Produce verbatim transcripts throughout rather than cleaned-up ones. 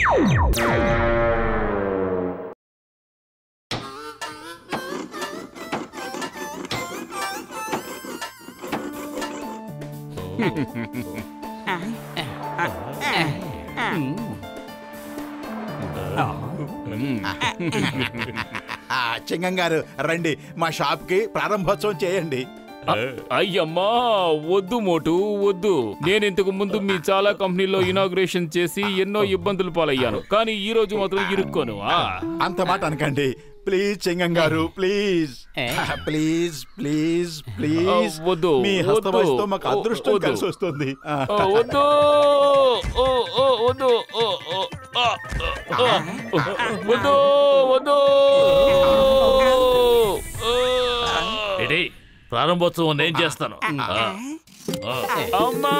చింగం గారు రండి, మా షాప్ కి ప్రారంభోత్సవం చేయండి. అయ్యమ్మా వద్దు మోటు వద్దు. నేను ఇంతకు ముందు మీ చాలా కంపెనీలో ఇనాగ్రేషన్ చేసి ఎన్నో ఇబ్బందులు పాలయ్యాను, కానీ ఈ రోజు మాత్రం ఇరుక్కోను. అంత మాట అనకండి ప్లీజ్ చింగం గారు, ప్లీజ్ ప్లీజ్ ప్లీజ్ ప్లీజ్ వద్దు. మీ హస్తవాసితో మాకు అదృష్టం కలిసి వస్తుంది. వద్దు వద్దు వద్దు వద్దు. ప్రారంభోత్సవం నేను చేస్తాను. అమ్మా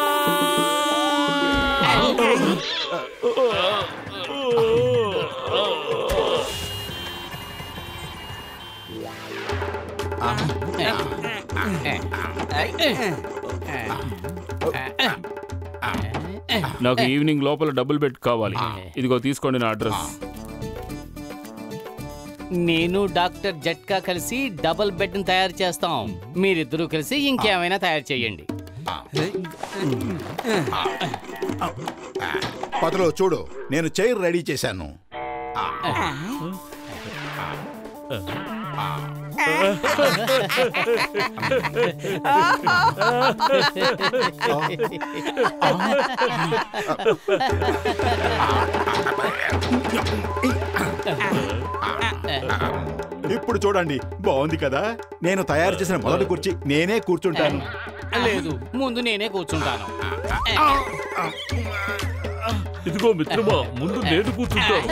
నాకు ఈవినింగ్ లోపల డబుల్ బెడ్ కావాలి. ఇదిగో తీసుకోండి నా అడ్రస్. నేను డాక్టర్ జట్కా కలిసి డబుల్ బెడ్ ని తయారు చేస్తాం. మీరిద్దరూ కలిసి ఇంకేమైనా తయారు చేయండి. పదలో చూడు, నేను చైర్ రెడీ చేశాను. ఇప్పుడు చూడండి, బాగుంది కదా? నేను తయారు చేసిన మొదటి కుర్చీ నేనే కూర్చుంటాను. లేదు, ముందు నేనే కూర్చుంటాను. ఇదిగో మిత్రమా, ముందు నేను కూర్చుంటాను.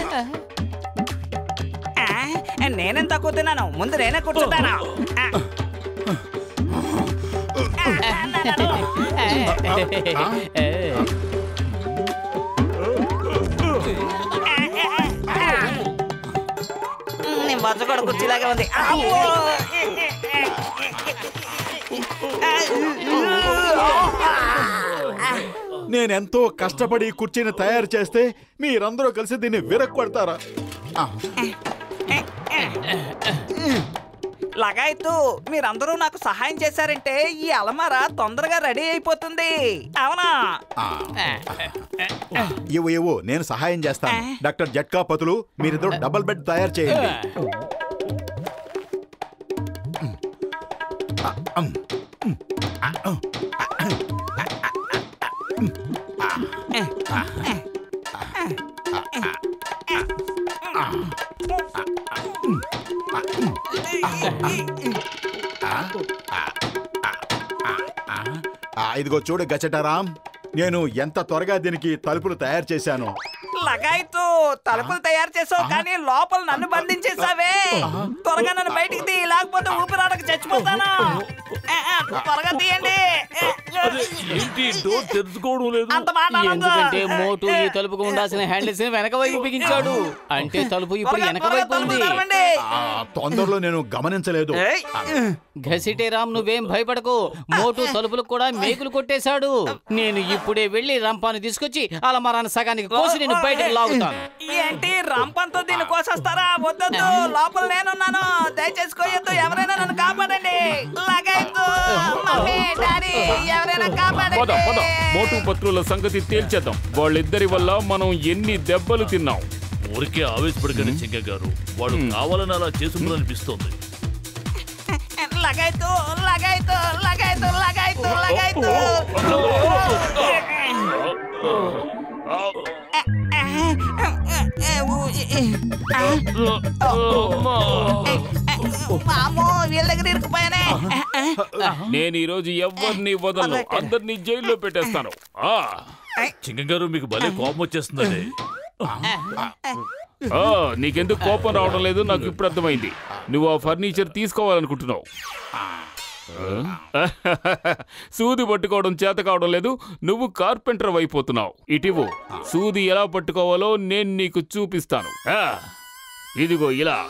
నేనెంత కూర్చున్నాను, ముందు నేనే కూర్చుంటాను. నేను బచ్చగొడ కుర్చీలాగే ఉంది. నేనెంతో కష్టపడి కుర్చీని తయారు చేస్తే మీరందరూ కలిసి దీన్ని విరక్కొడతారా? లగాయతూ, మీరందరూ నాకు సహాయం చేశారంటే ఈ అలమార తొందరగా రెడీ అయిపోతుంది. అవునా? ఇవ్వు ఇవ్వు, నేను సహాయం చేస్తాను. డాక్టర్ జట్కా పతులు, మీరిద్దరు డబుల్ బెడ్ తయారు చేయండి. ఇదిగో చూడు గచ్చటారాం, నేను ఎంత త్వరగా దీనికి తలుపులు తయారు చేశాను. లగాయతూ, తలుపులు తయారు చేసావు కానీ లోపల నన్ను బంధించేసావే. త్వరగా నన్ను బయటికి తీ, లేకపోతే ఊపిరాడక చచ్చిపోతాను. త్వరగా తీయండి. ఎందుకంటే మోటు ఈ తలుపుకు ఉండాల్సిన హ్యాండిల్స్ వెనక వైపు బిగించాడు. అంటే తలుపు ఇప్పుడు వెనక వైపు ఉంది. తొందరలో నేను గమనించలేదు. ఘసిటే రామ్, నువ్వేం భయపడకు. మోటు తలుపులకు కూడా మేకులు కొట్టేశాడు. నేను ఇప్పుడే వెళ్లి రంపాన్ని తీసుకొచ్చి అలమారాన్ని సగానికి కోసి నేను బయటకు లాగుతాను. ఏంటి రంపంతో దీన్ని కోసేస్తారా? వద్దొద్దు, లోపల నేనున్నాను. దయచేసి కోయొద్దు. ఎవరైనా నన్ను కాపాడండి. లగాయద్దు, మమ్మీ, డాడీ, ఎవరైనా కాపాడండి. మోటు పత్రుల సంగతి తేల్చేద్దాం. వాళ్ళిద్దరి వల్ల మనం ఎన్ని దెబ్బలు తిన్నాం. ఊరికే ఆవేశపడకండి చింగ గారు, వాడు కావాలని అలా చేసుకున్నారనిపిస్తోంది. లగాయద్దు, లగాయద్దు, లగాయద్దు, లగాయద్దు, లగాయద్దు. నేను ఈ రోజు ఎవరిని వదలను, అందరినీ జైల్లో పెట్టేస్తాను. చింగ గారు, మీకు భలే కోపం వచ్చేస్తుందండి. నీకెందుకు కోపం రావడం లేదు నాకు ఇప్పుడు అర్థమైంది. నువ్వు ఆ ఫర్నిచర్ తీసుకోవాలనుకుంటున్నావు. సూది పట్టుకోవడం చేత కావడం లేదు, నువ్వు కార్పెంటర్ అయిపోతున్నావు. ఇటివు, సూది ఎలా పట్టుకోవాలో నేను నీకు చూపిస్తాను. ఇదిగో ఇలా.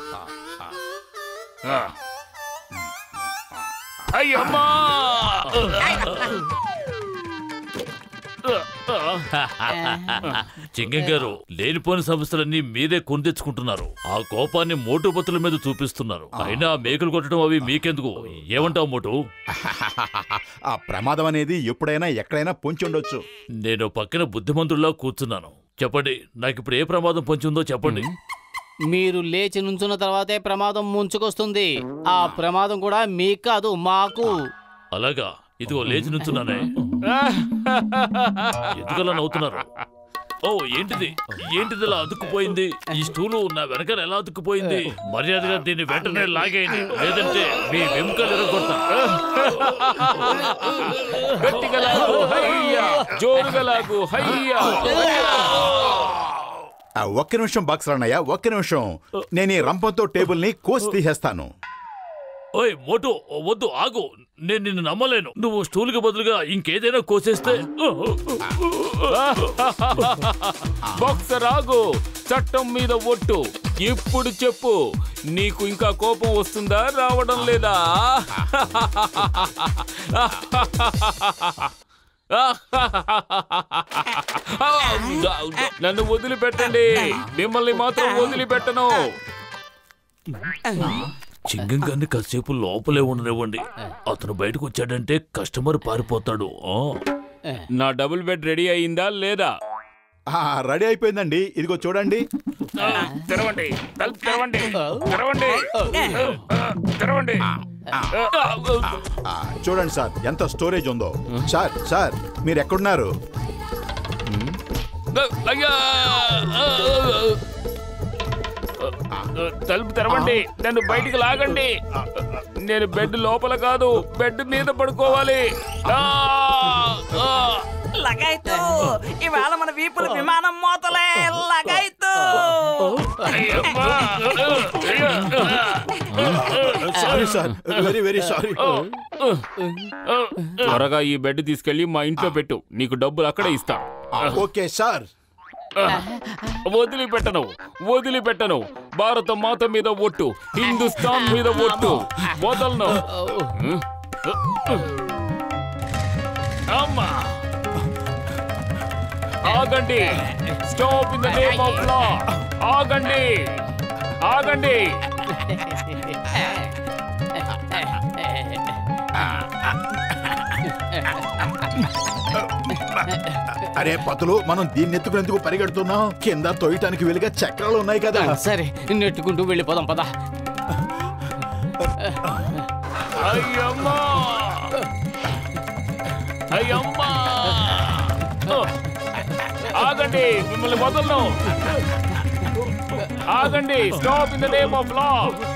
అయ్యమ్మా! చింగం గారు, లేనిపోని సమస్యలన్నీ మీరే కొని తెచ్చుకుంటున్నారు. ఆ కోపాన్ని మోటు బతుల మీద చూపిస్తున్నారు. అయినా మేకలు కొట్టడం అవి మీకెందుకు? ఏమంటావు మోటు? ఆ ప్రమాదం అనేది ఎప్పుడైనా ఎక్కడైనా పొంచి ఉండొచ్చు. నేను పక్కన బుద్ధిమంతుడిలా కూర్చున్నాను. చెప్పండి, నాకు ఇప్పుడు ఏ ప్రమాదం పొంచి ఉందో చెప్పండి. మీరు లేచి నుంచున్న తర్వాతే ప్రమాదం ముంచుకొస్తుంది. ఆ ప్రమాదం కూడా మీకు కాదు, మాకు. అలాగా? ఇదిగో లేచి నుంచున్నానే. ఎందుకలా నవ్వుతున్నారు? ఓ, ఏంటిది ఏంటిది ఇలా అతుక్కుపోయింది? ఈ స్టూలు నా వెనకాల ఎలా అతుక్కుపోయింది? మర్యాదగా దీన్ని వెంటనే లాగేయండి, లేదంటే మీ వెంకలు ఎరగొడతా. గట్టిగా లాగు, హయ్యా! జోరుగా లాగు, హయ్యా! ఒక్క నిమిషం బాక్స్ అన్నయ్య, ఒక్క నిమిషం. నేను ఈ రంపంతో టేబుల్ ని కోసి తీసేస్తాను. ఓయ్ మోటు, వద్దు, ఆగు. నేను నిన్ను నమ్మలేను. నువ్వు స్టూల్ కి బదులుగా ఇంకేదైనా కోసేస్తే. బాక్సర్ ఆగు, చట్టం మీద ఒట్టు. ఇప్పుడు చెప్పు, నీకు ఇంకా కోపం వస్తుందా, రావడం లేదా? నన్ను వదిలిపెట్టండి, మిమ్మల్ని మాత్రం వదిలిపెట్టను. చింగం గారిని కాసేపు లోపలే ఉండనివ్వండి. అతను బయటకు వచ్చాడంటే కస్టమర్ పారిపోతాడు. నా డబుల్ బెడ్ రెడీ అయిందా లేదా? రెడీ అయిపోయిందండి, ఇదిగో చూడండి. తెరవండి, తలుపు తెరవండి, తెరవండి, తెరవండి. చూడండి సార్, ఎంత స్టోరేజ్ ఉందో. సార్ సార్ మీరు ఎక్కడున్నారు? అయ్యా, తలుపు తెరవండి, నన్ను బయటికి లాగండి. నేను బెడ్ లోపల కాదు, బెడ్ మీద పడుకోవాలి. లగైతు, ఇవాళ మన వీపులు విమానం మోతలే. లగైతు. Sorry sir, very very sorry. త్వరగా ఈ బెడ్ తీసుకెళ్లి మా ఇంట్లో పెట్టు, నీకు డబ్బులు అక్కడే ఇస్తా. Okay sir. వదిలిపెట్టను, వదిలిపెట్టను. భారత మాత మీద ఒట్టు, హిందుస్థాన్ మీద ఒట్టు, వదలను. అమ్మా, ఆగండి. Stop in the name of law. ఆగండి, ఆగండి. అరే పతులు, మనం దీన్ని ఎత్తుకునేందుకు పరిగెడుతున్నాం? కింద తోయటానికి వీలుగా చక్రాలు ఉన్నాయి కదా. సరే, నెట్టుకుంటూ వెళ్ళిపోదాం, పద. అయ్యమ్మా, అయ్యమ్మా, ఆగండి, మిమ్మల్ని వదలను. ఆగండి, stop in the name of law.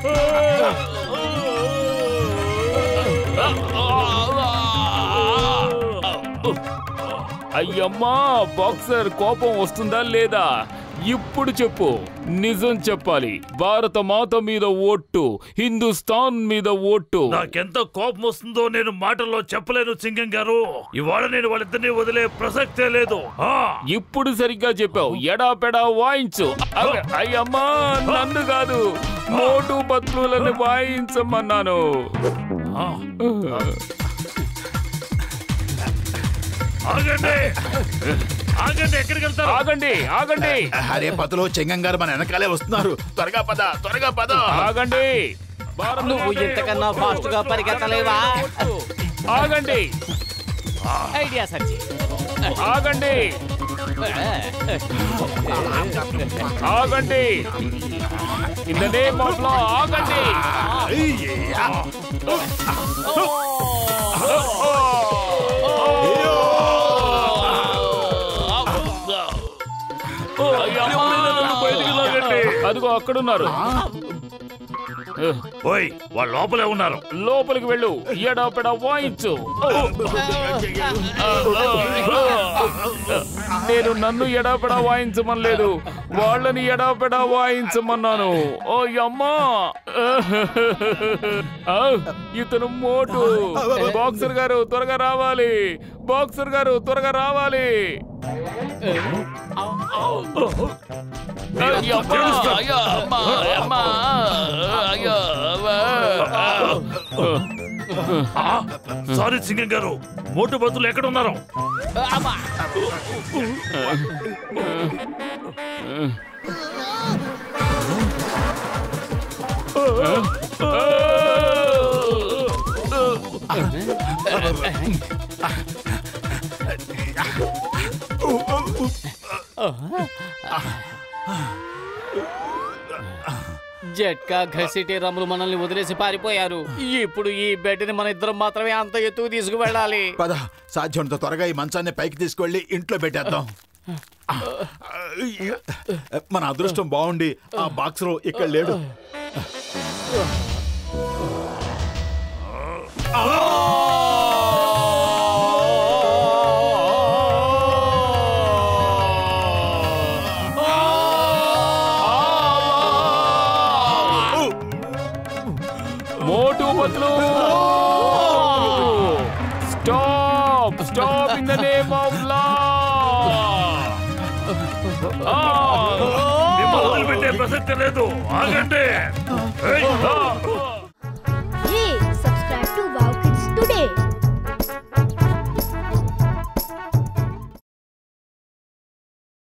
అయ్యమ్మా, బాక్సర్ కోపం వస్తుందా లేదా? ఇప్పుడు చెప్పు, నిజం చెప్పాలి. భారత మాత మీద ఓట్టు, హిందుస్థాన్ మీద ఓట్టు. నాకెంత కోపం వస్తుందో నేను మాటల్లో చెప్పలేను చింగం గారు. ఇవాళ నేను వాళ్ళిద్దరినీ వదిలే ప్రసక్తే లేదు. ఇప్పుడు సరిగ్గా చెప్పావు, ఎడా పెడా వాయించు. అయ్యమ్మా, నన్ను కాదు, మోటు పత్రులను వాయించమన్నాను. ఆగండి, ఆగండి, ఎక్కడికి వెళ్తారు? ఆగండి, ఆగండి. అరే పతులు, చెంగం గారు మన వెనకాలే వస్తున్నారు. త్వరగా పద, త్వరగా పద. ఆగండి. నువ్వు ఇంతకన్నా ఫాస్ట్ గా పరిగెత్తలేవా? ఆగండి, ఐడియా సర్జీ. ఆగండి, ఆగండి. In the name of law, ఆగండి. అదిగో అక్కడున్నారు. ఓయ్, వాళ్ళు లోపలే ఉన్నారు. లోపలికి వెళ్ళు, ఎడా పెడా వాయించు. నేను నన్ను ఎడాపెడా వాయించమనలేదు, వాళ్ళని ఎడాపెడా వాయించమన్నాను. ఓ అమ్మా, ఇతను మోటు. బాక్సర్ గారు త్వరగా రావాలి, బాక్సర్ గారు త్వరగా రావాలి. సారీ సింగం గారు, మోటు బతులు ఎక్కడ ఉన్నారు? జట్కా ఘసిటి రాములు మనల్ని వదిలేసి పారిపోయారు. ఇప్పుడు ఈ బెడ్ని మన ఇద్దరం మాత్రమే అంత ఎత్తుకు తీసుకువెళ్ళాలి. పద, సాధ్యమంత త్వరగా ఈ మంచాన్ని పైకి తీసుకువెళ్ళి ఇంట్లో పెట్టేద్దాం. మన అదృష్టం బాగుండి ఆ బాక్స్ లో ఇక్కడ లేడు. మోటు బతులు, stop stop in the name of law. మిమ్మల్ని వదిలిపెట్టే ప్రసక్తి లేదు, ఆగండి.